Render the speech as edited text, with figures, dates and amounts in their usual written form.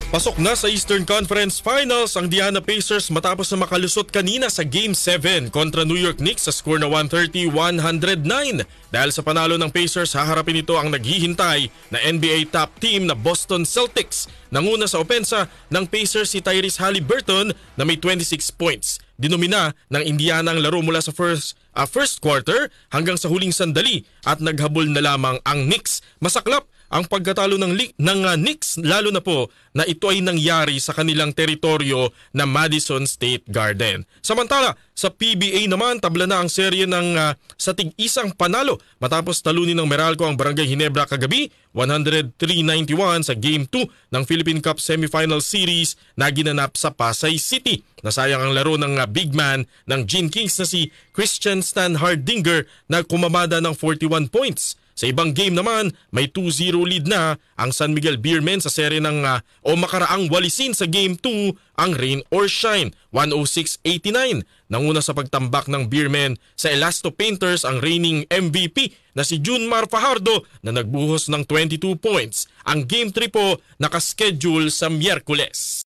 Pasok na sa Eastern Conference Finals ang Indiana Pacers matapos na makalusot kanina sa Game 7 kontra New York Knicks sa score na 130-109. Dahil sa panalo ng Pacers, haharapin ito ang naghihintay na NBA top team na Boston Celtics. Nanguna sa opensa ng Pacers si Tyrese Haliburton na may 26 points. Dinomina ng Indiana ang laro mula sa first quarter hanggang sa huling sandali at naghabol na lamang ang Knicks. Masaklap ang pagkatalo ng Knicks, lalo na po na ito ay nangyari sa kanilang teritoryo na Madison State Garden. Samantala, sa PBA naman, tabla na ang serye sa tig-isang panalo matapos talunin ng Meralco ang Barangay Ginebra kagabi, 103-91 sa Game 2 ng Philippine Cup Semifinal Series na ginanap sa Pasay City. Nasayang ang laro ng big man ng Gene Kings na si Christian Stan Hardinger na kumamada ng 41 points. Sa ibang game naman, may 2-0 lead na ang San Miguel Beermen sa serye ng makaraang walisin sa Game 2 ang Rain or Shine, 106-89. Nanguna sa pagtambak ng Beermen sa Elasto Painters ang reigning MVP na si Junmar Fajardo na nagbuhos ng 22 points. Ang Game 3 po nakaschedule sa Miyerkules.